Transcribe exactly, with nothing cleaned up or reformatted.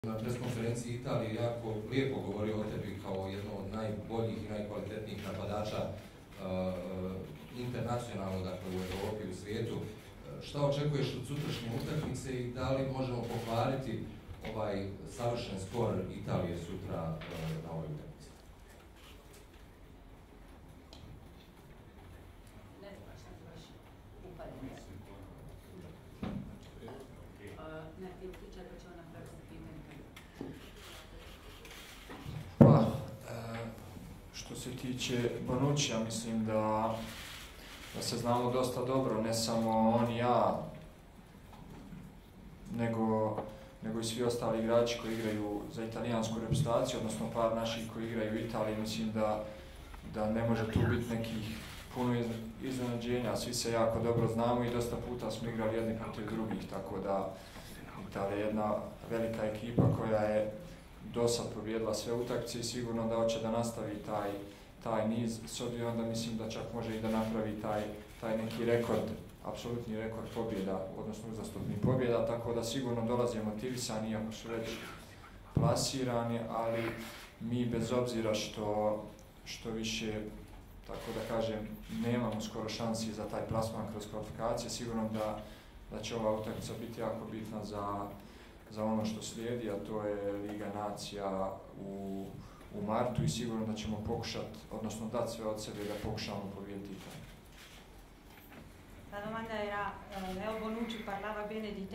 Na preskonferenciji Italije jako lijepo govorio o tebi kao jedno od najboljih i najkvalitetnijih napadača uh, internacionalno, dakle u Europi, u svijetu. Uh, šta očekuješ od sutrašnje utakmice i da li možemo pohvaliti ovaj savršen skor Italije sutra uh, na ovoj utakmici? Ne znam šta ti baš upadne. Ne, ti uključaj da će ona prevesti pitanje. Pa, e, što se tiče Bonuccija, mislim da, da se znamo dosta dobro, ne samo on i ja, nego, nego i svi ostali igrači koji igraju za italijansku reprezentaciju, odnosno par naših koji igraju u Italiji. Mislim da, da ne može tu biti nekih puno iznenađenja, svi se jako dobro znamo i dosta puta smo igrali jedni protiv drugih, tako da Italija je jedna velika ekipa koja je dosad pobijedila sve utakmice i sigurno da hoće da nastavi taj, taj niz, s obzirom da mislim da čak može i da napravi taj, taj neki rekord, apsolutni rekord pobjeda, odnosno uzastopnih pobjeda, tako da sigurno dolaze motivisani, iako su već plasirani, ali mi bez obzira što, što više, tako da kažem, nemamo skoro šansi za taj plasman kroz kvalifikacije, sigurno da, da će ova utakmica biti jako bitna za za ono što slijedi, a to je Liga nacija u, u martu i sigurno da ćemo pokušati, odnosno dati sve od sebe da pokušamo pobijediti Italiju. La domanda era, eh, Leo Bonucci parlava bene di te.